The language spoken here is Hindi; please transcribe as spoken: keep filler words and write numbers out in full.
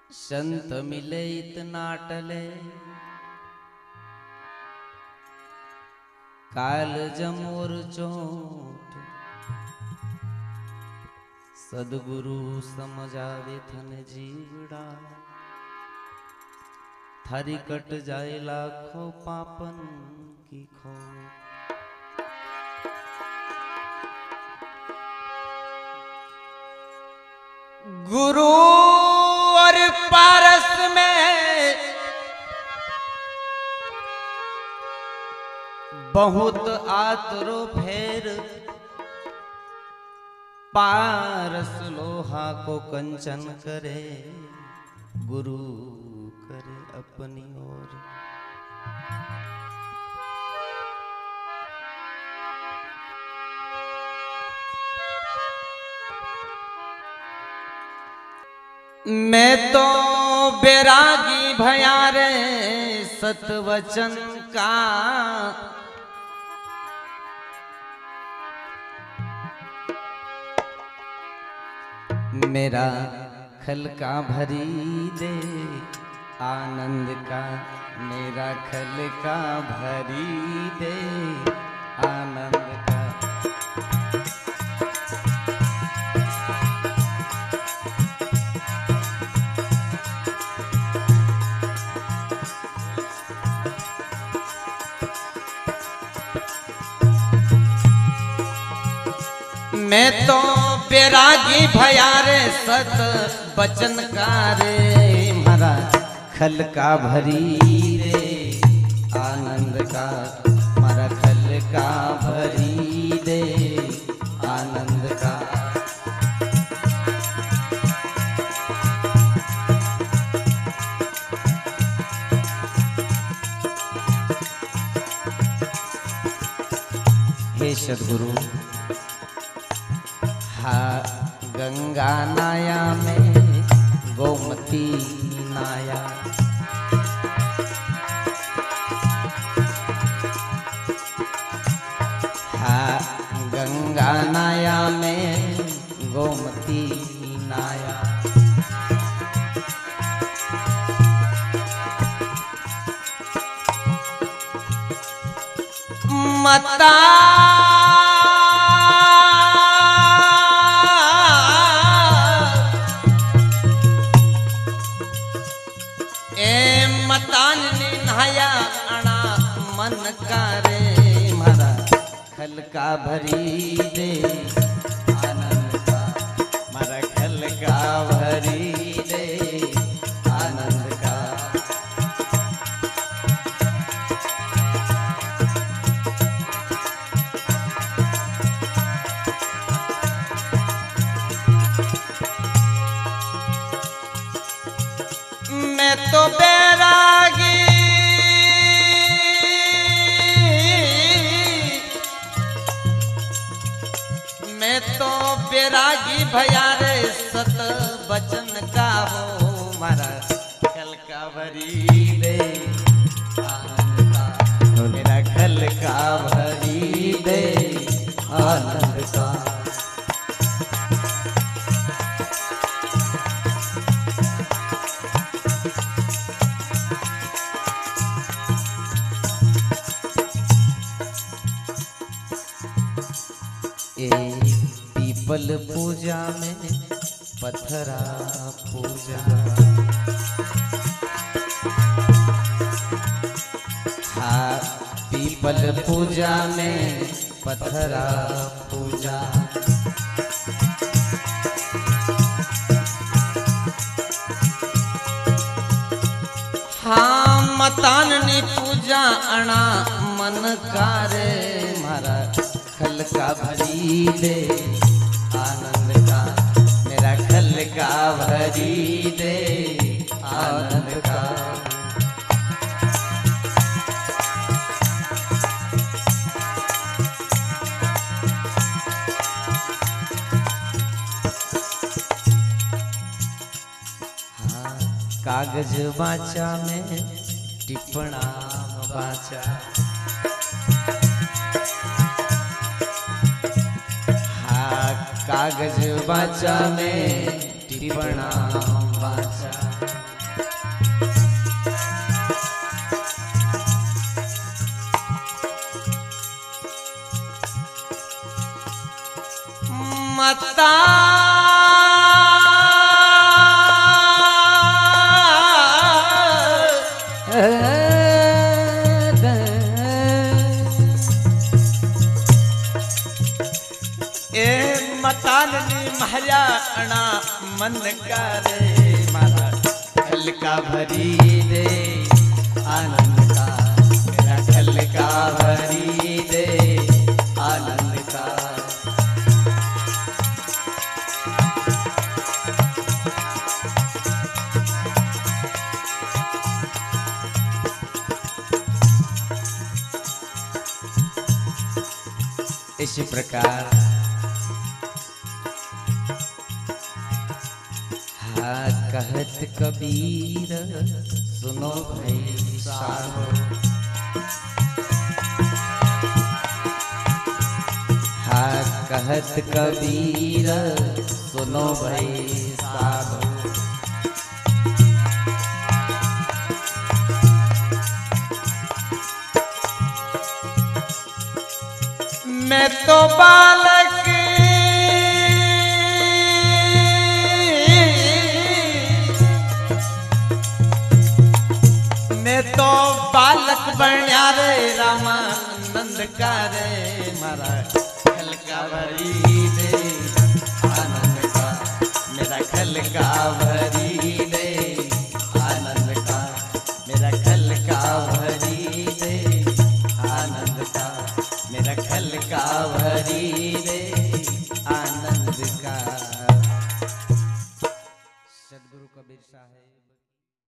संत मिले इतना टले, काल जमोर चोट। सदगुरु समझावे थन जीवड़ा, थारी कट जाए लाखों पापन की खो। गुरु और पारस में बहुत आतरो फेर, पारस लोहा को कंचन करे, गुरु करे अपनी ओर। मैं तो बैरागी भयारे सतवचन का, मेरा खलका भरी दे आनंद का, मेरा खलका भरी दे आनंद का। मैं तो बैरागी भयारे सत बचन कारे, मारा खलका भरी रे आनंद का, मारा खलका भरी दे आनंद का। हे सद्गुरु, गंगा नाया में गोमती नाया, हाँ गंगा नाया में गोमती नाया। मता मन करे, मारा खलका भरी दे आनंद का, मारा खलका भरी दे आनंद का। मैं तो बैरागी तो बैरागी भयारे सत बचन का हो, मारा खलका भरी दे आनंद का, मेरा खलका भरी दे आनंद का। पीपल पूजा में पत्थरा पूजा, हाँ पीपल पूजा में पत्थरा पूजा। हाँ मताननी पूजा अणा मन कारे, मारा खलका भरी दे आनंद का, मेरा खलका भरी दे आनंद का। हाँ कागज बाचा में टिप्पणा बाचा, कागज बाचा में टिप्पणा बाचा। महाराणा मन करे मारा खलका भरी दे आनंद का, मेरा खलका भरी दे आनंद का। इसी प्रकार हाँ कहत कबीर सुनो भाई साधो, हाँ कहत कबीर सुनो भाई साधो। मैं तो बालक मैं तो बालक बन्या रे रामानंद का रे मारा खलका भरी दे आनंद का, मेरा खलका भरी दे आनंद का, मेरा खलका भरी दे आनंद का, मेरा खलका भरी दे आनंद का। सदगुरु कबीर साहब।